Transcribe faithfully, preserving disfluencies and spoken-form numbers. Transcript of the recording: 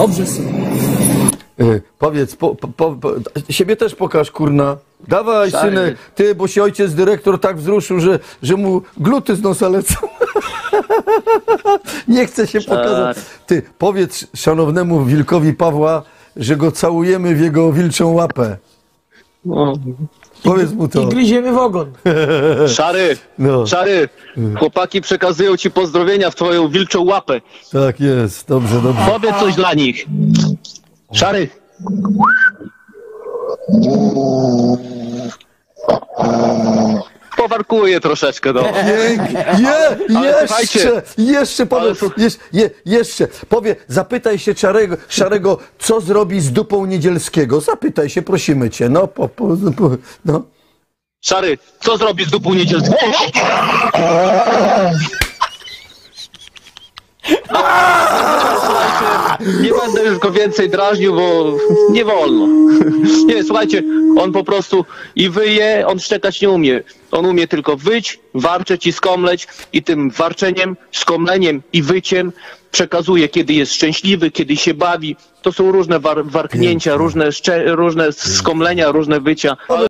Dobrze, synu. Y, powiedz, po, po, po, po, siebie też pokaż, kurna. Dawaj, Szary. synek, ty, bo się ojciec dyrektor tak wzruszył, że, że mu gluty z nosa lecą. Nie chce się pokazać. Ty, powiedz szanownemu wilkowi Pawła, że go całujemy w jego wilczą łapę. No. Powiedz mu to. I gryziemy w ogon. Szary, No. Szary, chłopaki przekazują ci pozdrowienia w twoją wilczą łapę. Tak jest, dobrze, dobrze. Powiedz coś dla nich. Szary. Powarkuję troszeczkę, no. Pięknie. Je, Ale jeszcze, słuchajcie, jeszcze, powiedz, ale- jeszcze, je, jeszcze, powie, zapytaj się Szarego, Szarego, co zrobi z dupą Niedzielskiego. Zapytaj się, prosimy cię, no, po, po, po, no. Szary, co zrobi z dupą Niedzielską? Nie będę już go więcej drażnił, bo nie wolno. Nie, słuchajcie, on po prostu i wyje, on szczekać nie umie. On umie tylko wyć, warczeć i skomleć i tym warczeniem, skomleniem i wyciem przekazuje, kiedy jest szczęśliwy, kiedy się bawi. To są różne war warknięcia, różne, różne skomlenia, różne wycia.